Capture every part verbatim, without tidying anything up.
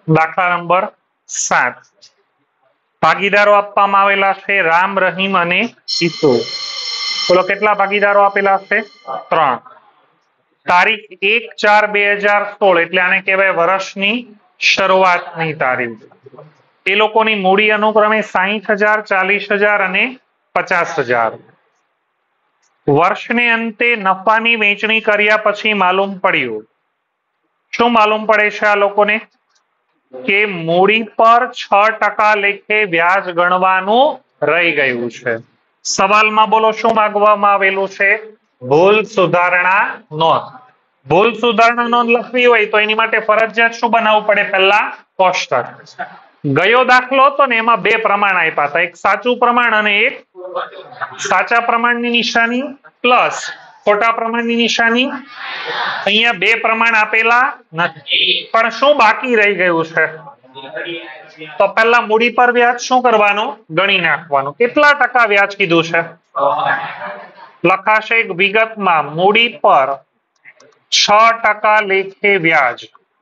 દાખલા નંબર સાત. ભાગીદારો આપવામાં આવેલા છે રામ, રહીમ અને ઈસુ. બોલો કેટલા ભાગીદારો આપેલા છે? ત્રણ. તારીખ એક ચાર બે હજાર સોળ એટલે આને કહેવાય વર્ષની શરૂઆતની તારીખ. એ લોકોની મૂડી અનુક્રમે સાહીઠ હજાર, ચાલીસ હજાર અને પચાસ હજાર. વર્ષને અંતે નફાની વેચણી કર્યા પછી માલુમ પડ્યું. શું માલુમ પડે છે આ લોકોને? કે મૂડી પર છ ટકા લેખે વ્યાજ ગણવાનું રહી ગયું છે. સવાલમાં બોલો શું માંગવામાં આવેલું છે? ભૂલ સુધારણા નોંધ. ભૂલ સુધારણા નોંધ લખવી હોય તો એની માટે ફરજિયાત શું બનાવવું પડે? પહેલા કોષ્ટક. ગયો દાખલો હતો ને એમાં બે પ્રમાણ આપ્યા હતા, એક સાચું પ્રમાણ અને એક સાચા પ્રમાણની નિશાની પ્લસ ખોટા પ્રમાણની નિશાની. અહીંયા બે પ્રમાણ આપેલા નથી પણ શું બાકી રહી ગયું છે? તો પહેલા મૂડી પર વ્યાજ શું કરવાનું? ગણી નાખવાનું. કેટલા ટકા વ્યાજ કીધું છે? લખાશે વિગતમાં મૂડી પર છ ટકા લેખે વ્યાજ.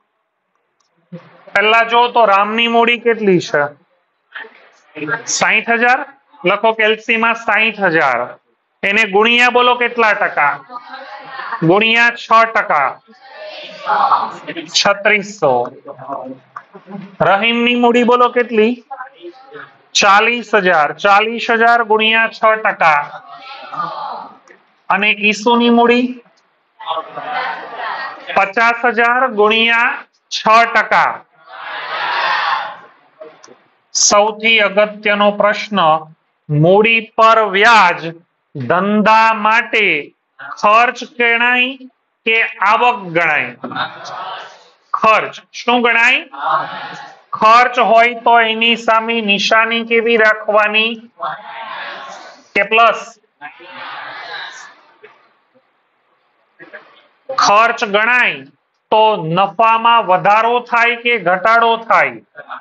પહેલા જો તો રામની મૂડી કેટલી છે? સાહીઠ હજાર. લખો કેલ્સીમાં સાહીઠ હજાર. એને ગુણ્યા બોલો કેટલા ટકા? ગુણ્યા છ ટકા છત્રીસો. રહીમની મૂડી બોલો કેટલી? ચાલીસ હજાર. ચાલીસ હજાર ગુણ્યા છ ટકા. અને ઈસુની મૂડી પચાસ હજાર ગુણ્યા છ ટકા. સૌથી અગત્યનો પ્રશ્ન, મૂડી પર વ્યાજ ધંધા માટે ખર્ચ ગણાય કે આવક ગણાય? ખર્ચ. શું ગણાય? ખર્ચ હોય તો એની સામે નિશાની કેવી રાખવાની? કે પ્લસ? ખર્ચ ગણાય તો નફામાં વધારો થાય કે ઘટાડો થાય?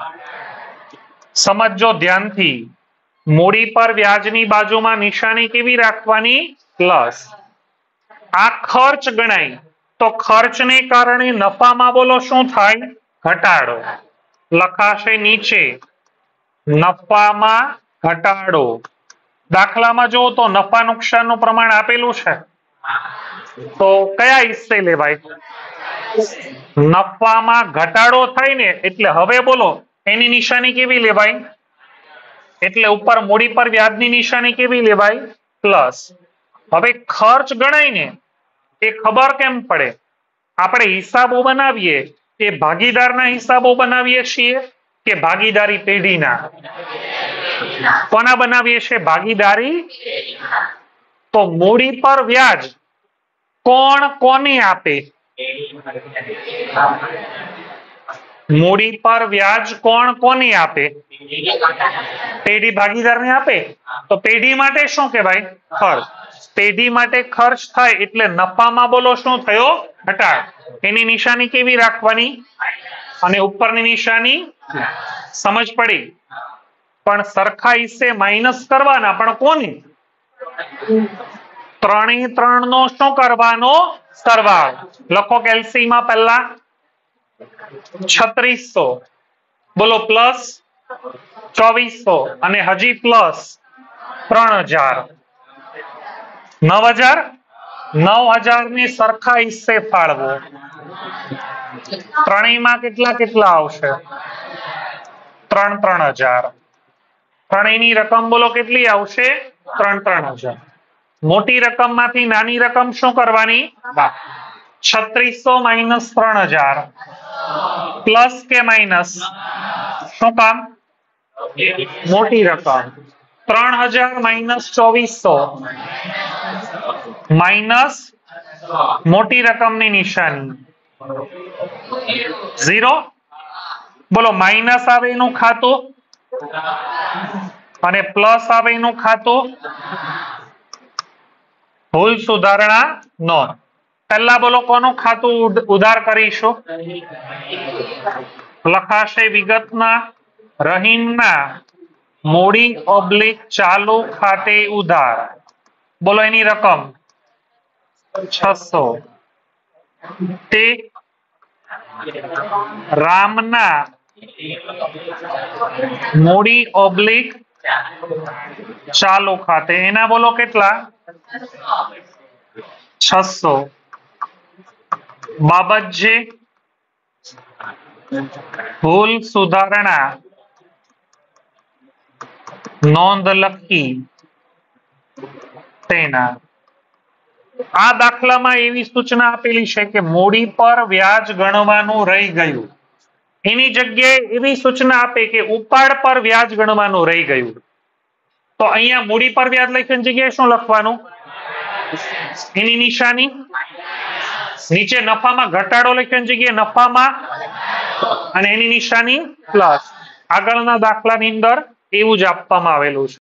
સમજો ધ્યાનથી. મૂડી પર વ્યાજની બાજુમાં નિશાની કેવી રાખવાની? પ્લસ. આ ખર્ચ ગણાય તો ખર્ચને કારણે નફામાં બોલો શું થાય? ઘટાડો. લખાશે નીચે નફામાં ઘટાડો. દાખલામાં જો તો નફા નુકસાનનું પ્રમાણ આપેલું છે તો કયા હિસ્સે લેવાય? નફામાં ઘટાડો થાય ને એટલે હવે બોલો એની નિશાની કેવી લેવાય? એટલે ઉપર મૂડી પર વ્યાજની નિશાની કેવી લેવાય? પ્લસ. હવે ખર્ચ ગણાય ને એ ખબર કેમ પડે? આપણે હિસાબો બનાવીએ એ ભાગીદારના હિસાબો બનાવીએ છીએ કે ભાગીદારી પેઢીના? કોના બનાવીએ છીએ? ભાગીદારી. તો મૂડી પર વ્યાજ કોણ કોને આપે? મૂડી પર વ્યાજ કોણ કોને આપે? પેઢી ભાગીદારને આપે. તો પેઢી માટે શું કહેવાય? ખર્ચ. પેઢી માટે ખર્ચ થાય એટલે નફામાં બોલો શું થયો? ઘટાડો. એની નિશાની કેવી રાખવાની? અને ઉપરની નિશાની. સમજ પડી? પણ સરખા હિસ્સે માઇનસ કરવાના, પણ કોની? ત્રણે ત્રણ નો શું કરવાનો? સરવાળો. લખો કેલ્સીમાં પહેલા છત્રીસો બોલો પ્લસ ચોવીસો અને હજી પ્લસ ત્રણ હજાર. નવ હજાર. નવ હજાર ને સરખા હિસ્સે ફાળવો. ત્રણેયમાં કેટલા કેટલા આવશે? ત્રણ ત્રણ હજાર. ત્રણેયની રકમ બોલો કેટલી આવશે? ત્રણ ત્રણ હજાર. મોટી રકમ માંથી નાની રકમ શું કરવાની? છત્રીસો માઇનસ ત્રણ હજાર. પ્લસ કે માઇનસ? શું કામ? મોટી રકમ. ત્રણ હજાર માઇનસ ચોવીસો માઇનસ મોટી રકમની નિશાની ઝીરો. બોલો માઇનસ આવે એનું ખાતું અને પ્લસ આવે એનું ખાતું. ભૂલ સુધારણા નોંધ. પહેલા બોલો કોનું ખાતું ઉધાર કરીશું? લખાશે વિગતના રહીમના મૂડી ઓબ્લિક ચાલુ ખાતે ઉધાર. બોલો એની રકમ છસો. તે રામના મૂડી ઓબ્લિક ચાલુ ખાતે એના બોલો કેટલા છસો બાબતજી ભૂલ સુધારણા નોંધ લખી તેના આ દાખલામાં એવી સૂચના આપેલી છે કે મૂડી પર વ્યાજ ગણવાનું રહી ગયું એની જગ્યાએ એવી સૂચના આપે કે ઉપાડ પર વ્યાજ ગણવાનું રહી ગયું તો અહીંયા મૂડી પર વ્યાજ લખવાની જગ્યાએ શું લખવાનું એની નિશાની નીચે નફામાં ઘટાડો લખવાની જગ્યાએ નફામાં અને એની નિશાની પ્લસ આગળના દાખલાની અંદર એવું જ આપવામાં આવેલું છે